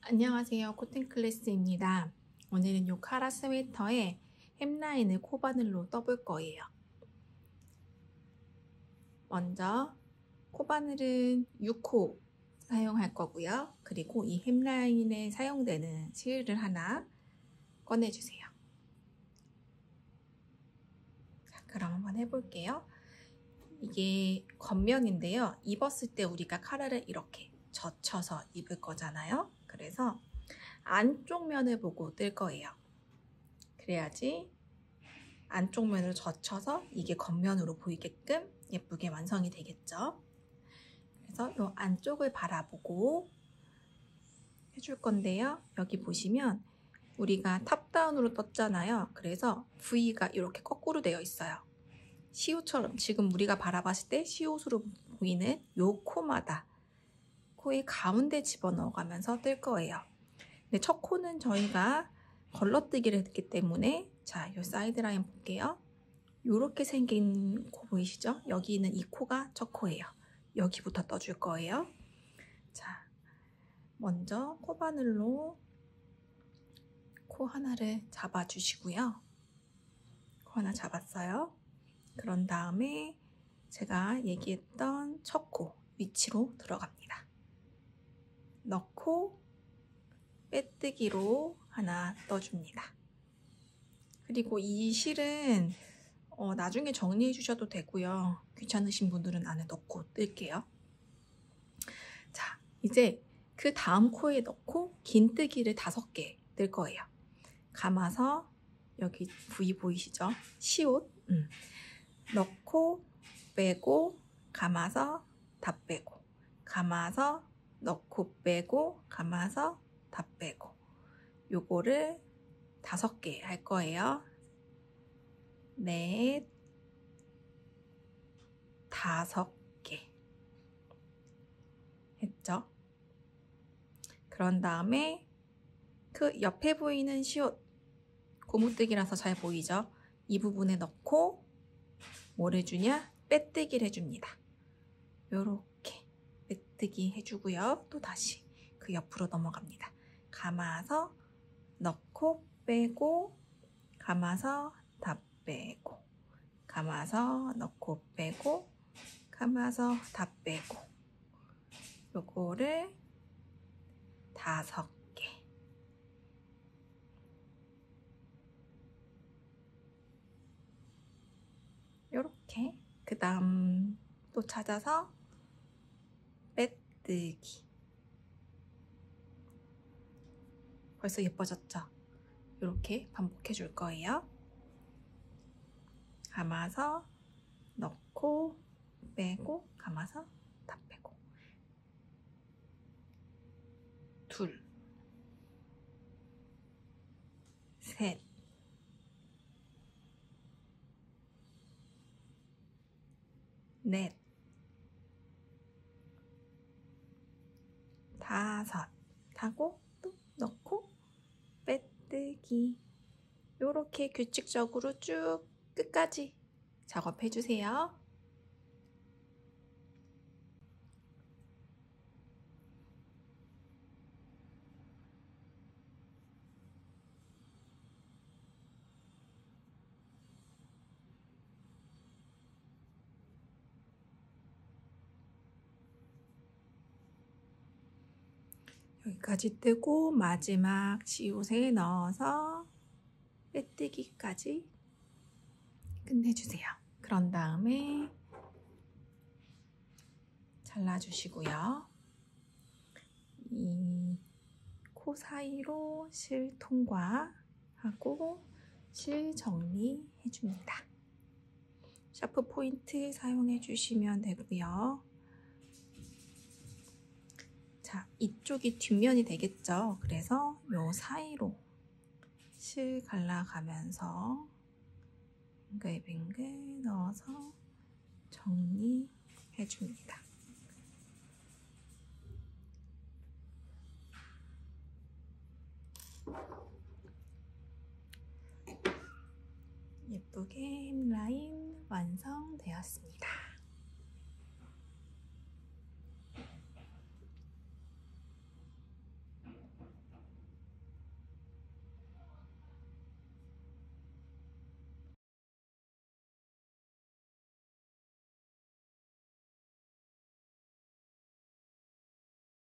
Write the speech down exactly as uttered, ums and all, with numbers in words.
안녕하세요. 코튼클래스입니다. 오늘은 요 카라 스웨터에 햄라인을 코바늘로 떠볼 거예요. 먼저 코바늘은 육 호 사용할 거고요. 그리고 이 햄라인에 사용되는 실을 하나 꺼내주세요. 자, 그럼 한번 해볼게요. 이게 겉면인데요. 입었을 때 우리가 카라를 이렇게 젖혀서 입을 거잖아요. 그래서 안쪽 면을 보고 뜰 거예요. 그래야지 안쪽 면으로 젖혀서 이게 겉면으로 보이게끔 예쁘게 완성이 되겠죠. 그래서 이 안쪽을 바라보고 해줄 건데요. 여기 보시면 우리가 탑다운으로 떴잖아요. 그래서 V가 이렇게 거꾸로 되어 있어요. 시옷처럼 지금 우리가 바라봤을 때 시옷으로 보이는 요 코마다 코의 가운데 집어넣어가면서 뜰 거예요. 근데 첫 코는 저희가 걸러뜨기를 했기 때문에 자, 요 사이드 라인 볼게요. 요렇게 생긴 코 보이시죠? 여기는 이 코가 첫 코예요. 여기부터 떠줄 거예요. 자, 먼저 코바늘로 코 하나를 잡아주시고요. 코 하나 잡았어요. 그런 다음에 제가 얘기했던 첫 코 위치로 들어갑니다. 넣고 빼뜨기로 하나 떠줍니다. 그리고 이 실은 어, 나중에 정리해 주셔도 되고요. 귀찮으신 분들은 안에 넣고 뜰게요. 자, 이제 그 다음 코에 넣고 긴뜨기를 다섯 개 뜰 거예요. 감아서 여기 V 보이시죠? 시옷 음. 넣고 빼고 감아서 다 빼고 감아서 넣고 빼고 감아서 다 빼고 요거를 다섯 개 할 거예요. 넷, 다섯 개 했죠? 그런 다음에 그 옆에 보이는 시옷 고무뜨기라서 잘 보이죠? 이 부분에 넣고 뭘 해주냐? 빼뜨기를 해줍니다. 요렇게 빼뜨기 해주고요. 또 다시 그 옆으로 넘어갑니다. 감아서 넣고 빼고 감아서 다 빼고 감아서 넣고 빼고 감아서 다 빼고 요거를 다섯 개 요렇게 그 다음 또 찾아서 빼뜨기 벌써 예뻐졌죠? 이렇게 반복해 줄 거예요. 감아서 넣고 빼고 감아서 다 빼고 둘, 셋, 넷, 다섯 하고 또 넣고 빼뜨기 요렇게 규칙적으로 쭉 끝까지 작업해 주세요. 여기까지 뜨고 마지막 시옷에 넣어서 빼뜨기까지 끝내주세요. 그런 다음에 잘라주시고요. 이 코 사이로 실 통과하고 실 정리해줍니다. 샤프 포인트 사용해 주시면 되고요. 자, 이쪽이 뒷면이 되겠죠. 그래서 요 사이로 실 갈라가면서 뱅글뱅글 넣어서 정리해 줍니다. 예쁘게 햄라인 완성되었습니다.